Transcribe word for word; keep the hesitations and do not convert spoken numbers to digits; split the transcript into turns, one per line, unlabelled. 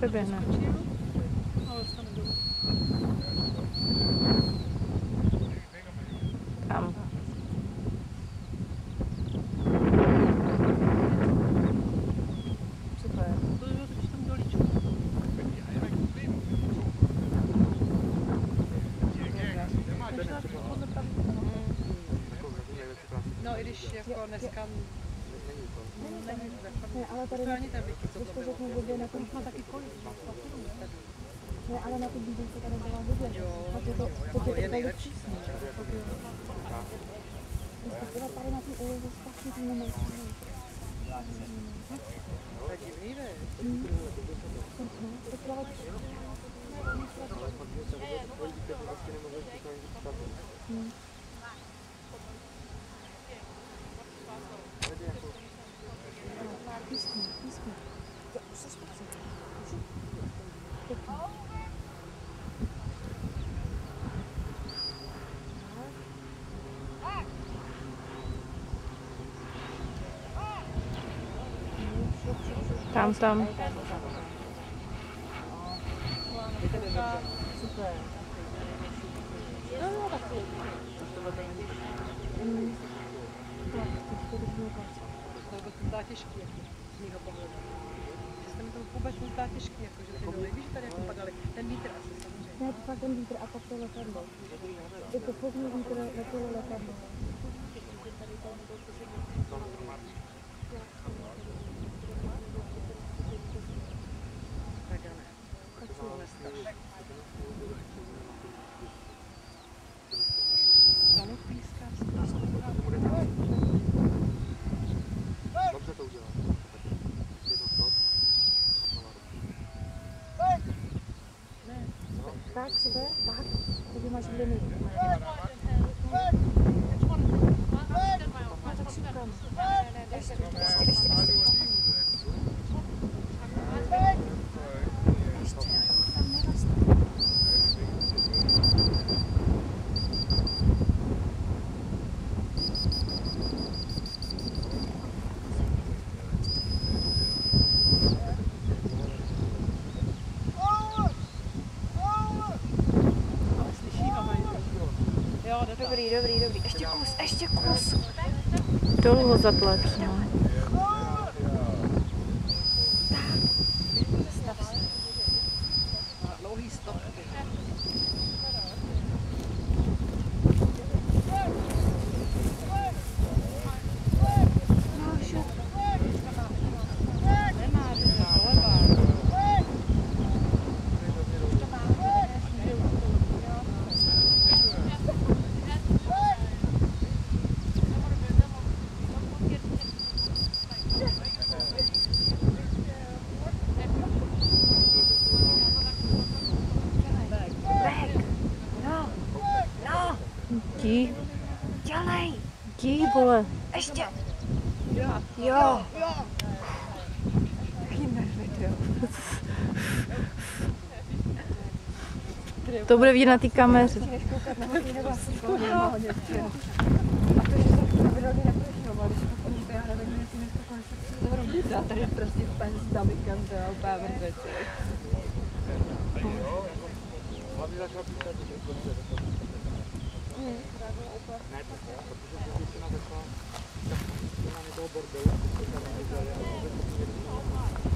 přeběhne. Tam. Super.
No i když jako dneska není
Ne, ale tady
ani ten Vicky, co to bylo.
na tom
Má taky kolik?
ne, ale na tom bídence tady byla vidět.
Jo,
Tak je to, to,
to je nejlepší.
Respektive tady na té ulici strašně tím nemůžu.
To je divný, ne?
Hmm. Písně, písně.
Tam, tam.
Super. No, no, tak to je. Mm. Tak, to je
To to zdá těžký, jako z mýho pohledu. Že se mi to vůbec nezdá těžký, jako že ty doly, víš, že tady jako padaly. Ten vítr asi samozřejmě.
Ne, to fakt ten vítr a pak to letadlo. Je to fakt vítr, letělo letadlo.
Tak ne. Tak to nestraš. Tam píská.
Dobře to udělá. Jedno to.
Tak, super, tak. Tady máš limit. Tak šukám. Ještě, ještě, ještě, ještě. Dobrý, dobrý, dobrý. Ještě kus, ještě kus.
Dolů zatlač, no.
Zastav se. Má dlouhý stop. Nemá, nemá, levá.
Dí.
Dělej.
Dí, vole.
Ještě.
Jo.
Jo.
To bude vidět na té kameře.
Tady prostě pen s davikem, to je úplně vrtveče.
Hlavně začal písat, že to je
Hmm.
ne, protože když se na začala, tak na toho bordelu, tak to tam udělali, ale to je